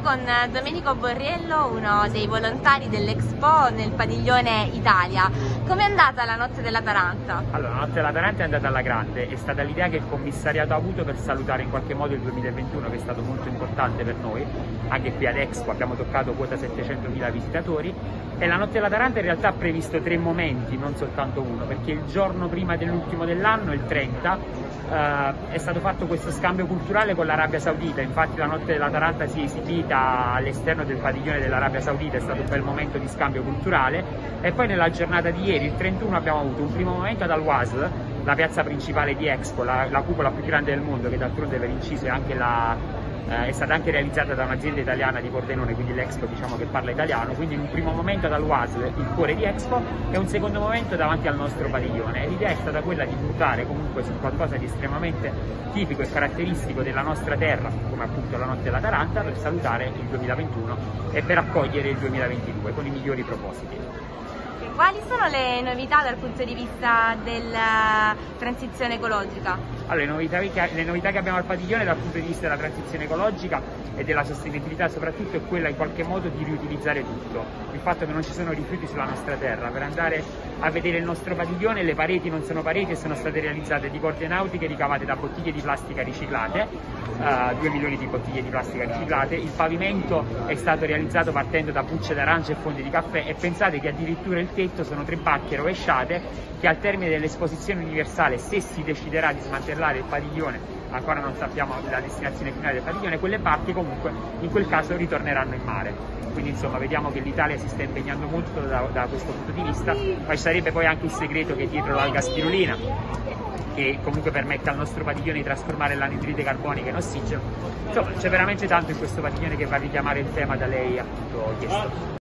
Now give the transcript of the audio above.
con Domenico Borriello, uno dei volontari dell'Expo nel padiglione Italia. Com'è andata la Notte della Taranta? Allora, la Notte della Taranta è andata alla grande, è stata l'idea che il commissariato ha avuto per salutare in qualche modo il 2021, che è stato molto importante per noi. Anche qui ad Expo abbiamo toccato quota 700.000 visitatori, e la Notte della Taranta in realtà ha previsto 3 momenti, non soltanto uno, perché il giorno prima dell'ultimo dell'anno, il 30, è stato fatto questo scambio culturale con l'Arabia Saudita. Infatti la Notte della Taranta si è esibita all'esterno del padiglione dell'Arabia Saudita, è stato un bel momento di scambio culturale. E poi nella giornata di ieri, il 31, abbiamo avuto un primo momento ad Al-Wasl, la piazza principale di Expo, la cupola più grande del mondo, che d'altronde per inciso è stata anche realizzata da un'azienda italiana di Pordenone, quindi l'Expo diciamo che parla italiano. Quindi in un primo momento ad Al-Wasl, il cuore di Expo, e un secondo momento davanti al nostro padiglione. E l'idea è stata quella di puntare comunque su qualcosa di estremamente tipico e caratteristico della nostra terra, come appunto la Notte della Taranta, per salutare il 2021 e per accogliere il 2022 con i migliori propositi. Quali sono le novità dal punto di vista della transizione ecologica? Allora, le novità che abbiamo al padiglione dal punto di vista della transizione ecologica e della sostenibilità soprattutto è quella in qualche modo di riutilizzare tutto. Il fatto che non ci sono rifiuti sulla nostra terra. Per andare a vedere il nostro padiglione, le pareti non sono pareti e sono state realizzate di corde nautiche ricavate da bottiglie di plastica riciclate, 2 milioni di bottiglie di plastica riciclate. Il pavimento è stato realizzato partendo da bucce d'arancia e fondi di caffè, e pensate che addirittura il tetto sono 3 bacche rovesciate che al termine dell'esposizione universale, se si deciderà di smantellare il padiglione, ancora non sappiamo la destinazione finale del padiglione, quelle barche comunque in quel caso ritorneranno in mare. Quindi insomma vediamo che l'Italia si sta impegnando molto da questo punto di vista, ma ci sarebbe poi anche il segreto che è dietro l'alga spirulina, che comunque permette al nostro padiglione di trasformare l'anidride carbonica in ossigeno. Insomma c'è veramente tanto in questo padiglione che va a richiamare il tema da lei appunto chiesto.